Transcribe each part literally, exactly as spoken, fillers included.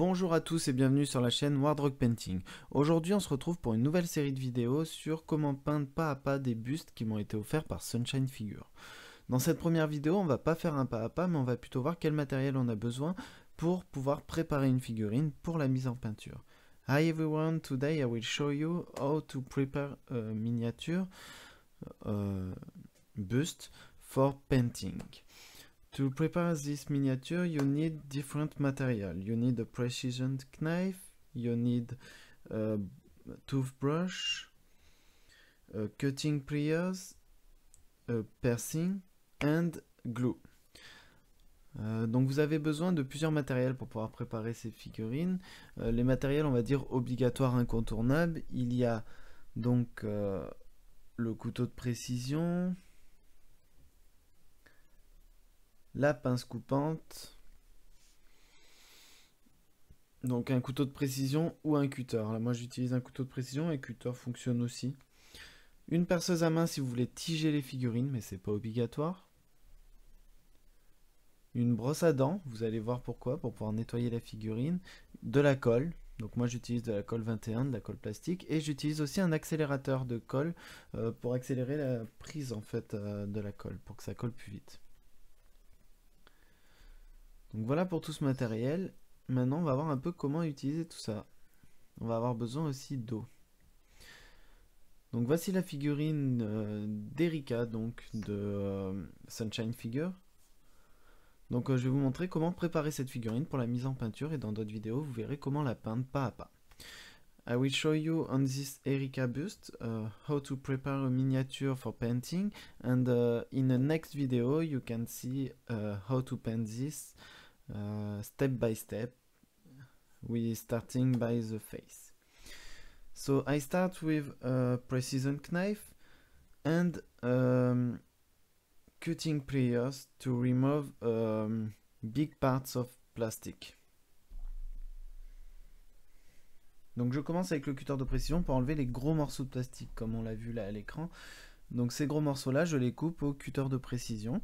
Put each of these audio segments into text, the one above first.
Bonjour à tous et bienvenue sur la chaîne Wardrock Painting. Aujourd'hui on se retrouve pour une nouvelle série de vidéos sur comment peindre pas à pas des bustes qui m'ont été offerts par Sunshine Figure. Dans cette première vidéo on va pas faire un pas à pas mais on va plutôt voir quel matériel on a besoin pour pouvoir préparer une figurine pour la mise en peinture. Hi everyone, today I will show you how to prepare a miniature uh, bust for painting. To prepare this miniature, you need different material. You need a precision knife, you need a toothbrush, a cutting pliers, a piercing and glue. Euh, donc vous avez besoin de plusieurs matériels pour pouvoir préparer ces figurines. Euh, les matériels, on va dire obligatoires, incontournables. Il y a donc euh, le couteau de précision, la pince coupante, donc un couteau de précision ou un cutter. Là, moi j'utilise un couteau de précision et cutter fonctionne aussi. Une perceuse à main si vous voulez tiger les figurines, mais c'est pas obligatoire. Une brosse à dents, vous allez voir pourquoi, pour pouvoir nettoyer la figurine. De la colle, donc moi j'utilise de la colle vingt et un, de la colle plastique, et j'utilise aussi un accélérateur de colle euh, pour accélérer la prise en fait euh, de la colle, pour que ça colle plus vite. Donc voilà pour tout ce matériel. Maintenant on va voir un peu comment utiliser tout ça. On va avoir besoin aussi d'eau. Donc voici la figurine euh, d'Erika, donc de euh, Sunshine Figure. Donc euh, je vais vous montrer comment préparer cette figurine pour la mise en peinture, et dans d'autres vidéos vous verrez comment la peindre pas à pas. I will show you on this Erika bust uh, how to prepare a miniature for painting, and uh, in the next video you can see uh, how to paint this uh, step by step. We starting by the face. So I start with a precision knife and um, cutting pliers to remove um, big parts of plastic. Donc je commence avec le cutter de précision pour enlever les gros morceaux de plastique comme on l'a vu là à l'écran. Donc ces gros morceaux là je les coupe au cutter de précision.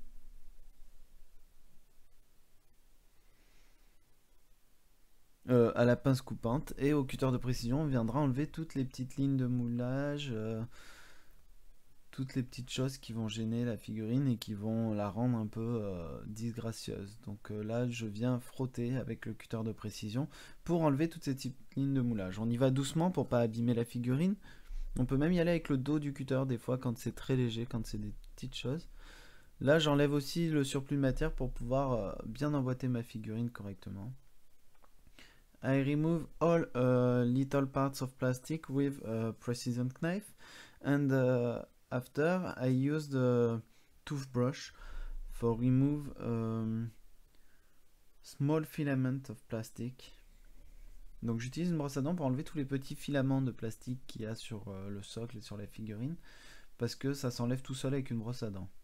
Euh, à la pince coupante, et au cutter de précision on viendra enlever toutes les petites lignes de moulage, euh, toutes les petites choses qui vont gêner la figurine et qui vont la rendre un peu euh, disgracieuse. Donc euh, là je viens frotter avec le cutter de précision pour enlever toutes ces petites lignes de moulage. On y va doucement pour pas abîmer la figurine. On peut même y aller avec le dos du cutter des fois quand c'est très léger, quand c'est des petites choses. Là j'enlève aussi le surplus de matière pour pouvoir euh, bien emboîter ma figurine correctement. I remove all uh, little parts of plastic with a precision knife, and uh, after I use the toothbrush for remove um, small filament of plastic. Donc j'utilise une brosse à dents pour enlever tous les petits filaments de plastique qu'il y a sur euh, le socle et sur la figurine, parce que ça s'enlève tout seul avec une brosse à dents.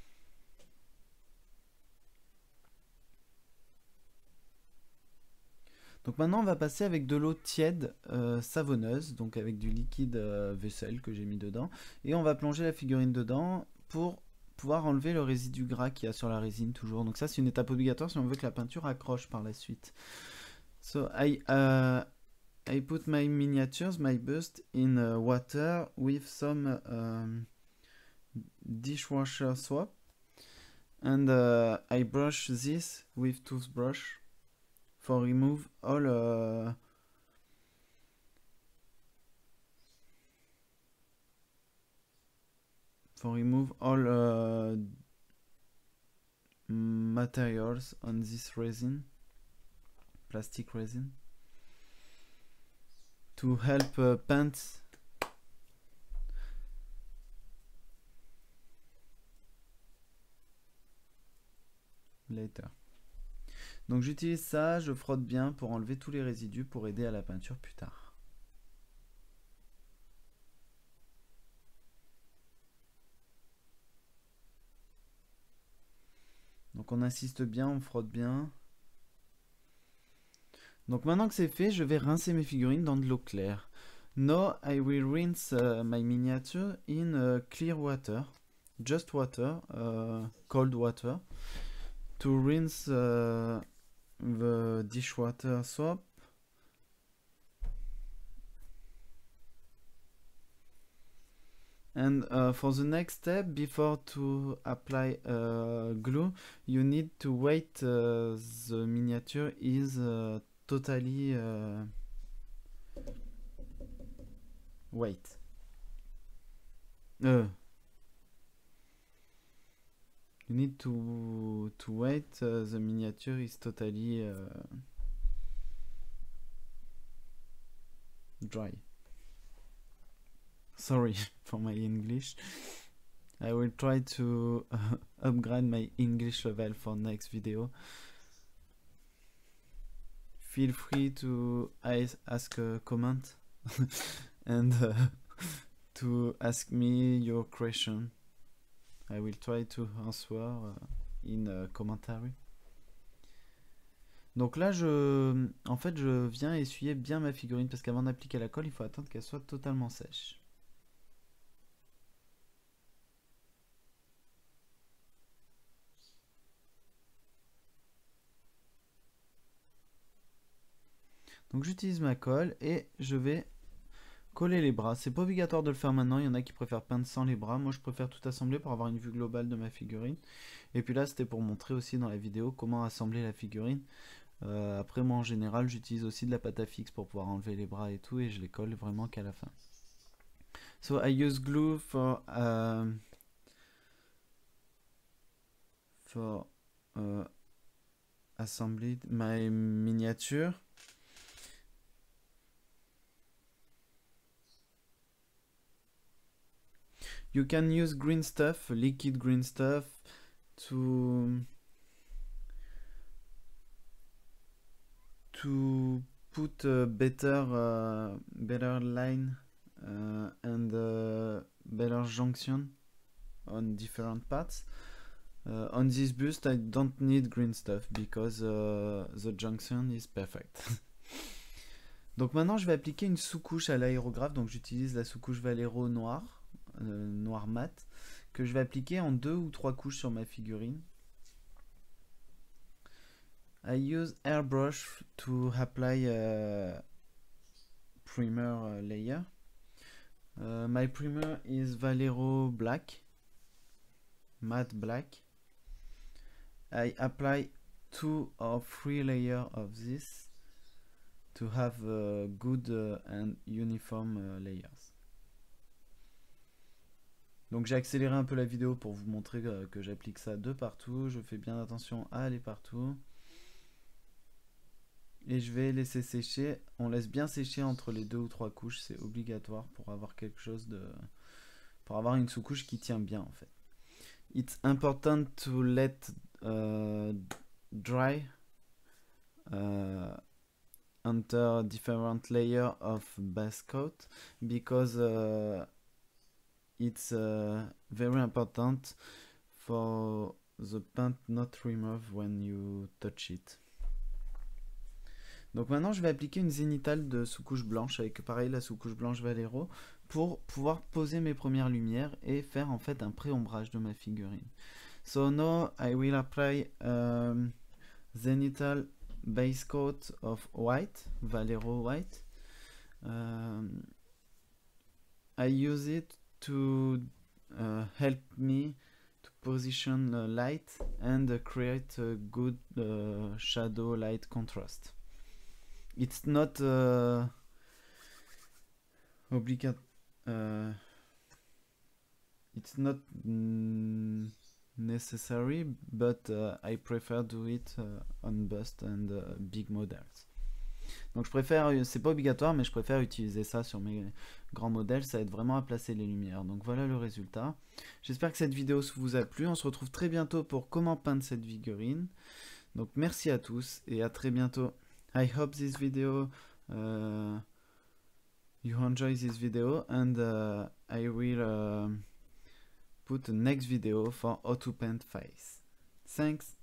Donc maintenant on va passer avec de l'eau tiède euh, savonneuse, donc avec du liquide euh, vaisselle que j'ai mis dedans, et on va plonger la figurine dedans pour pouvoir enlever le résidu gras qu'il y a sur la résine toujours. Donc ça c'est une étape obligatoire si on veut que la peinture accroche par la suite. So I, uh, I put my miniatures, my bust in uh, water with some um, dishwasher soap, and uh, I brush this with toothbrush for remove all uh, for remove all uh, materials on this resin, plastic resin, to help uh, paint later. Donc j'utilise ça, je frotte bien pour enlever tous les résidus pour aider à la peinture plus tard. Donc on insiste bien, on frotte bien. Donc maintenant que c'est fait, je vais rincer mes figurines dans de l'eau claire. Now I will rinse uh, my miniature in uh, clear water, just water, uh, cold water, to rinse uh, the dishwater soap. And uh, for the next step, before to apply uh, glue, you need to wait uh, the miniature is uh, totally uh, wait. Uh, you need to to wait uh, the miniature is totally uh, dry. Sorry for my English. I will try to uh, upgrade my English level for next video. Feel free to ask a comment and uh, to ask me your question. I will try to answer uh, in a commentary. Donc là, je, en fait, je viens essuyer bien ma figurine parce qu'avant d'appliquer la colle, il faut attendre qu'elle soit totalement sèche. Donc j'utilise ma colle et je vais coller les bras. C'est pas obligatoire de le faire maintenant, il y en a qui préfèrent peindre sans les bras. Moi je préfère tout assembler pour avoir une vue globale de ma figurine. Et puis là c'était pour montrer aussi dans la vidéo comment assembler la figurine. Euh, après moi en général j'utilise aussi de la pâte à fixe pour pouvoir enlever les bras et tout, et je les colle vraiment qu'à la fin. So I use glue for uh, for uh, assembling my miniature. You can use green stuff, liquid green stuff, to to put a better uh, better line uh, and uh, better junction on different parts. Uh, on this bust I don't need green stuff because uh, the junction is perfect. Donc maintenant je vais appliquer une sous-couche à l'aérographe. Donc j'utilise la sous-couche Vallejo noire. Euh, noir mat, que je vais appliquer en deux ou trois couches sur ma figurine. I use airbrush to apply a primer layer. Uh, my primer is Vallejo black, matte black. I apply two or three layers of this to have uh, good uh, and uniform uh, layers. Donc j'ai accéléré un peu la vidéo pour vous montrer que, que j'applique ça de partout. Je fais bien attention à aller partout. Et je vais laisser sécher. On laisse bien sécher entre les deux ou trois couches. C'est obligatoire pour avoir quelque chose de... pour avoir une sous-couche qui tient bien en fait. It's important to let uh, dry uh, under different layer of base coat because uh, it's uh, very important for the paint not remove when you touch it. Donc maintenant je vais appliquer une zénithale de sous-couche blanche avec pareil la sous-couche blanche Vallejo pour pouvoir poser mes premières lumières et faire en fait un pré-ombrage de ma figurine. So now I will apply um, zénithal base coat of white, Vallejo white. Um, I use it to uh, help me to position uh, light and uh, create a good uh, shadow light contrast. It's not uh, obligat uh, it's not mm, necessary, but uh, I prefer do it uh, on bust and uh, big models. Donc je préfère, c'est pas obligatoire, mais je préfère utiliser ça sur mes grands modèles, ça aide vraiment à placer les lumières. Donc voilà le résultat. J'espère que cette vidéo vous a plu. On se retrouve très bientôt pour comment peindre cette figurine. Donc merci à tous et à très bientôt. I hope this video uh, you enjoy this video, and uh, I will uh, put the next video for how to paint face. Thanks.